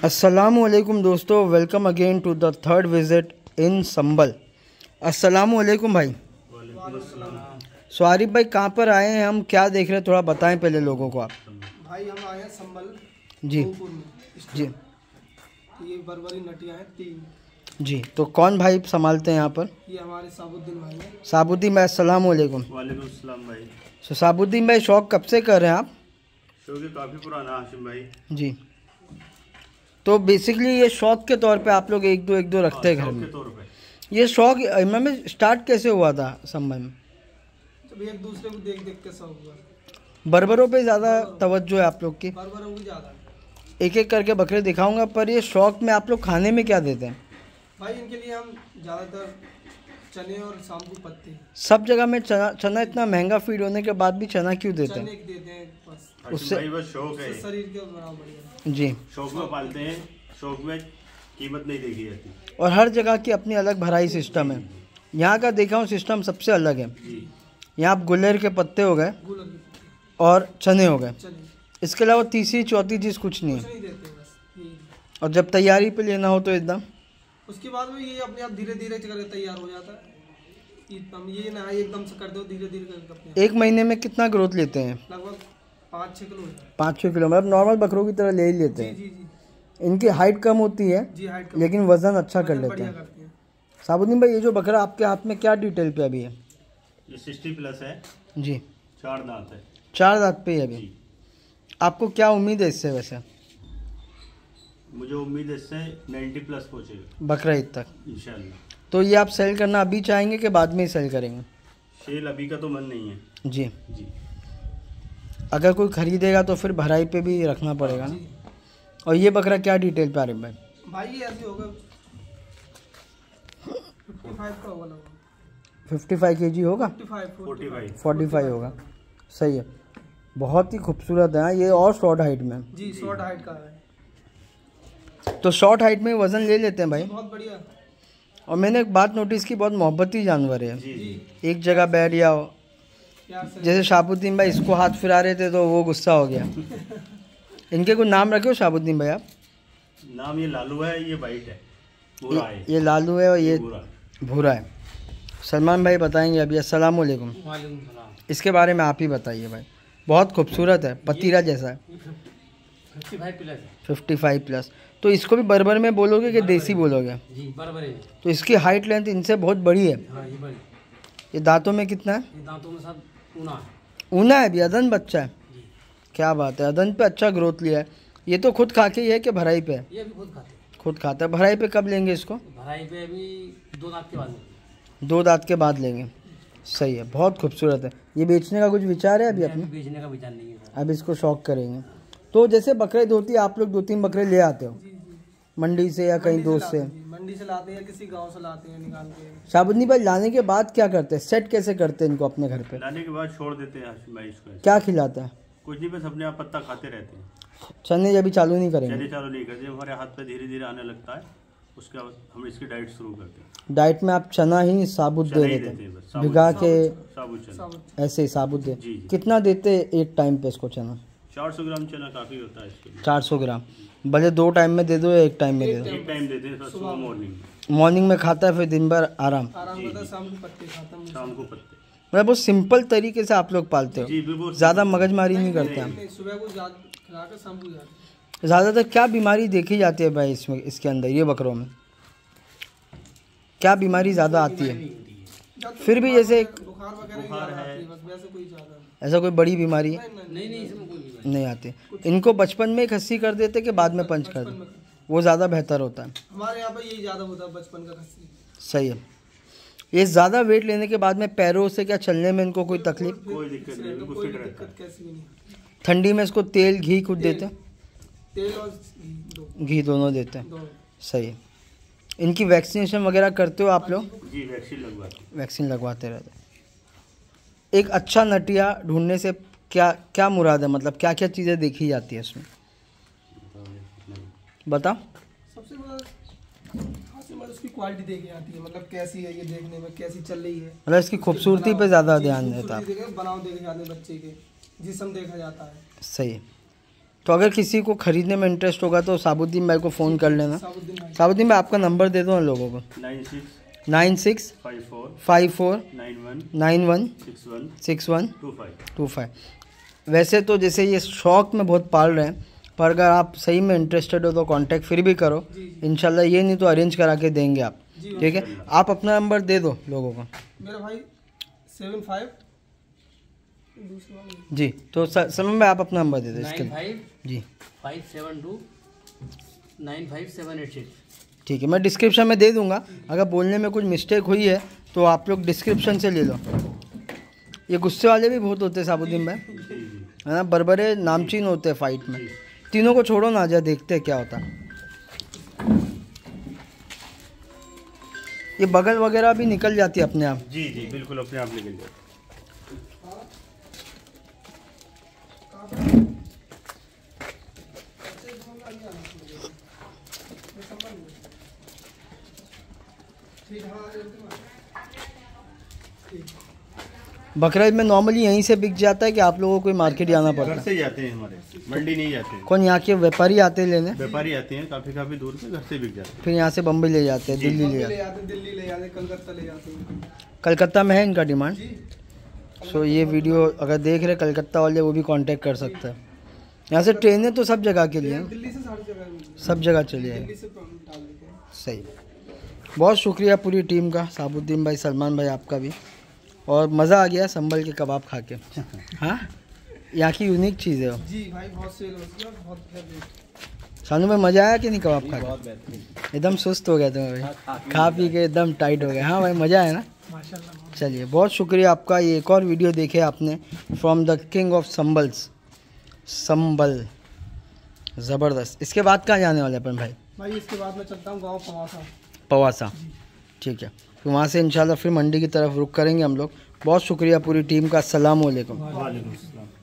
अस्सलामुअलैकुम दोस्तों, welcome again to the third visit in Sambhal. अस्सलामुअलैकुम भाई। स्वारिफ भाई, कहाँ पर आए हैं हम, क्या देख रहे हैं, थोड़ा बताएं पहले लोगों को आप। भाई हम आए हैं संभल जी में जी। ये बरबरी नटियाँ हैं 3 जी, तो कौन भाई संभालते हैं यहाँ पर? ये हमारे साबुद्दीन भाई हैं। साबुद्दीन भाई, अस्सलामुअलैकुम। वालेकुम सलाम भाई। तो साबुद्दीन भाई, शौक कब से कर रहे हैं आप? शौक काफ़ी पुराना हाशिम भाई। जी, तो बेसिकली ये शौक के तौर पे आप लोग एक दो रखते हैं घर में। के तौर पे ये शौक में स्टार्ट कैसे हुआ था संभल में? जब एक दूसरे को देख देख के सब हुआ। बर्बरों पे ज़्यादा तवज्जो है आप लोग की? बरबरों की ज़्यादा है एक एक करके बकरे दिखाऊंगा, पर ये शौक में आप लोग खाने में क्या देते हैं? भाई। इनके लिए हम ज़्यादातर चने और शाम्पू पत्ते। सब जगह में चना इतना महंगा फीड होने के बाद भी चना क्यों देते चने हैं? देते हैं बस, उससे भाई बस शौक है, शरीर के बराबर है। जी, शौक में पालते हैं, शौक में कीमत नहीं देखी जाती। और हर जगह की अपनी अलग भराई सिस्टम है। यहाँ का देखा हूँ सिस्टम सबसे अलग है। यहाँ आप गुलेर के पत्ते हो गए गुलर के पत्ते, और चने हो गए, चने इसके अलावा तीसरी चौथी चीज़ कुछ नहीं कुछ है। नहीं देते बस यही। और जब तैयारी पे लेना हो तो एकदम उसके बाद में ये अपने आप धीरे धीरे करके तैयार हो जाता है। एकदम ये ना है एकदम से कर दो, धीरे धीरे करके अपने आप। एक महीने में कितना ग्रोथ लेते हैं? लगभग 5-6 किलो होता है। 5-6 किलो, मतलब नॉर्मल बकरों की तरह ले ही लेते जी हैं। जी जी इनकी हाइट कम होती है जी। हाइट लेकिन वजन अच्छा कर लेते बढ़िया हैं। करते हैं। साबुद्दीन भाई, ये जो बकरा आपके हाथ में क्या डिटेल पे अभी है? ये 60+ है, जी, 4 दांत है 4 दांत पे है अभी। जी। आपको क्या उम्मीद है इससे वैसे? मुझे उम्मीद है इससे 90+ पहुँचेगा बकरा ईद तक। इंशाल्लाह। तो ये आप सेल करना अभी चाहेंगे कि बाद में ही सेल करेंगे? सेल अभी का तो मन नहीं है जी, जी। अगर कोई खरीदेगा तो फिर भराई पे भी रखना पड़ेगा ना। और ये बकरा क्या डिटेल पे आ रही है भाई? भाई ये ऐसे होगा 55 का होगा लगभग। 55 kg होगा? 45 45 होगा। सही है, बहुत ही खूबसूरत है ये, और शॉर्ट हाइट में। जी शॉर्ट हाइट का है। तो शॉर्ट हाइट में वज़न ले लेते हैं भाई। बहुत बढ़िया। और मैंने एक बात नोटिस की, बहुत मोहब्बती जानवर है। जी जी एक जगह बैठ गया हो, प्यार से। जैसे शाबुद्दीन भाई इसको हाथ फिरा रहे थे तो वो गुस्सा हो गया। इनके कोई नाम रखे हो शाबुद्दीन भाई आप? नाम ये लालू है, ये वाइट है, भूरा है। ये लालू है और ये भूरा। भूरा है। सलमान भाई बताएंगे अभी। अस्सलाम वालेकुम। वालेकुम सलाम। इसके बारे में आप ही बताइए भाई। बहुत खूबसूरत है, पतीला जैसा है। 55+। तो इसको भी बर्बर में बोलोगे कि देसी बोलोगे? जी बराबर है। तो इसकी हाइट लेंथ इनसे बहुत बड़ी है। हाँ ये बड़ी। ये दांतों में कितना है? ये दांतों में सब ऊना है। ऊना है, भी अदन बच्चा है। जी। क्या बात है, अदन पे अच्छा ग्रोथ लिया है। ये तो खुद खा के ही है कि भराई पे है? ये भी खुद खाते हैं। खुद खाता है। भराई पे कब लेंगे इसको? भराई पे अभी 2 दांत के बाद। 2 दांत के बाद लेंगे। सही है, बहुत खूबसूरत है। ये बेचने का कुछ विचार है अभी अपने? बेचने का विचार नहीं है सर। अब इसको शौक करेंगे। तो जैसे बकरे होती है, आप लोग 2-3 बकरे ले आते हो मंडी से या कहीं दोस्त से? मंडी से लाते हैं, किसी गांव से लाते हैं निकाल के। शाबुद्दीन भाई, लाने के बाद क्या करते हैं, सेट कैसे करते हैं इनको अपने घर पे? लाने के बाद छोड़ देते हैं हाशिम भाई इसको। क्या खिलाता है? कुछ नहीं, बस अपने आप पत्ता खाते रहते हैं। चने अभी चालू नहीं करेंगे? चने चालू नहीं करते, हमारे हाथ पे धीरे धीरे आने लगता है, उसके बाद हम इसकी डाइट शुरू करते हैं। डाइट में आप चना ही साबुत चना दे ही देते देते हैं हैं, बस, साबुत भिगा के? साबुत चना ऐसे ही साबुत दे। जी, जी। कितना देते एक टाइम पे इसको चना? 400 ग्राम चना काफ़ी होता है इसके लिए। 400 ग्राम। भले 2 टाइम में दे दो या एक टाइम में दे दो? एक टाइम देते हैं, सुबह मॉर्निंग। मॉर्निंग में खाता है, फिर दिन भर आराम। आराम करता है, शाम को पत्ते खाता हूँ। शाम को पत्ते। मतलब बहुत सिंपल तरीके से आप लोग पालते हो, जी बिल्कुल। ज़्यादा मगजमारी नहीं करते हम। नहीं, सुबह को खिलाकर शाम को जाते हैं। ज़्यादातर क्या बीमारी देखी जाती है भाई इसमें, इसके अंदर ये बकरों में क्या बीमारी ज़्यादा आती है? फिर भी जैसे बुखार वगैरह ही ज़्यादा आती है, बस वैसे कोई ज़्यादा नहीं। ऐसा कोई बड़ी बीमारी है? नहीं इसमें कोई बीमारी नहीं आती। इनको बचपन में खस्सी कर देते कि बाद में पंच कर देते? वो ज़्यादा बेहतर होता है। हमारे यहाँ पे यही ज़्यादा होता है, बचपन का खस्सी। सही है। ये ज़्यादा वेट लेने के बाद में पैरों से क्या चलने में इनको कोई तकलीफ? कोई दिक्कत नहीं, बिल्कुल कोई फिट रहता दिक्कत कैसी भी नहीं। ठंडी में इसको तेल घी कुछ देते? तेल और घी दोनों देते हैं। दो। सही है। इनकी वैक्सीनेशन वगैरह करते हो आप लोग? है। जी वैक्सीन लगवाते हैं। वैक्सीन लगवाते रहते हैं। एक अच्छा नटिया ढूंढने से क्या क्या मुराद है, मतलब क्या क्या चीज़ें देखी जाती है इसमें, बताओ? सबसे बड़ा उसकी क्वालिटी देखी जाती है, मतलब कैसी है ये, देखने में कैसी चल रही है। मतलब इसकी खूबसूरती पे ज़्यादा ध्यान देता है। बनाव देखे जाते हैं बच्चे के, जिस्म देखा जाता है। सही है। तो अगर किसी को ख़रीदने में इंटरेस्ट होगा तो साबुद्दीन भाई को फ़ोन कर लेना। साबुद्दीन भाई साबुद्दीन भाई आपका नंबर दे दो ना लोगों को। 96 96 54 54 91 91 61 61 25। 25। वैसे तो जैसे ये शौक में बहुत पाल रहे हैं, पर अगर आप सही में इंटरेस्टेड हो तो कांटेक्ट फिर भी करो। इंशाल्लाह ये नहीं तो अरेंज करा के देंगे आप। ठीक है, आप अपना नंबर दे दो लोगों को। मेरा भाई 75 दूसरा जी, तो सलमान भाई आप अपना नंबर दे दो इसके लिए। 95 जी 572 95786। ठीक है, मैं डिस्क्रिप्शन में दे दूंगा। अगर बोलने में कुछ मिस्टेक हुई है तो आप लोग डिस्क्रिप्शन से ले लो। ये गुस्से वाले भी बहुत होते हैं साबुद्दीन भाई, है ना, बरबरे नामचीन होते हैं फाइट में। तीनों को छोड़ो ना, आजा देखते हैं क्या होता है। ये बगल वगैरह भी निकल जाती है अपने आप। जी जी बिल्कुल अपने आप निकल जाए। बकरा ईद में नॉर्मली यहीं से बिक जाता है कि आप लोगों को मार्केट जाना पड़ता घर है? से ही जाते हैं, हमारे मंडी नहीं जाते हैं। कौन यहाँ के व्यापारी आते हैं लेने, व्यापारी आते हैं काफ़ी दूर से, घर से बिक जाते हैं। फिर यहाँ से बम्बई ले जाते हैं, दिल्ली ले ले जाते हैं। जाते, दिल्ली ले जाते, कलकत्ता ले जाते हैं। कलकत्ता में है इनका डिमांड। जी सो ये वीडियो अगर देख रहे कलकत्ता वाले वो भी कांटेक्ट कर सकते हैं। यहाँ से ट्रेनें तो सब जगह के लिए हैं, दिल्ली से सारी जगह मिलती है। सब जगह चली है। दिल्ली से डाल देते हैं। सही, बहुत शुक्रिया पूरी टीम का, साबुद्दीन भाई, सलमान भाई आपका भी। और मज़ा आ गया संभल के कबाब खा के। हाँ, यहाँ की यूनिक चीज़ है वो। जी भाई बहुत सेल होती है, बहुत फेवरेट। सानू में मज़ा आया कि नहीं कबाब खा के? एकदम सुस्त हो गया तुम्हें भाई, खा पी के एकदम टाइट हो गए। हाँ भाई मज़ा आया ना। माशाल्लाह। चलिए, बहुत शुक्रिया आपका। ये एक और वीडियो देखे आपने from the king of Sambhals, Sambhal, ज़बरदस्त। इसके बाद कहाँ जाने वाले अपन भाई? भाई इसके बाद मैं चलता हूँ गाँव पवासा। पवासा, ठीक है। तो वहाँ से इंशाल्लाह फिर मंडी की तरफ रुख करेंगे हम लोग। बहुत शुक्रिया पूरी टीम का। अस्सलाम वालेकुम। वालेकुम अस्सलाम।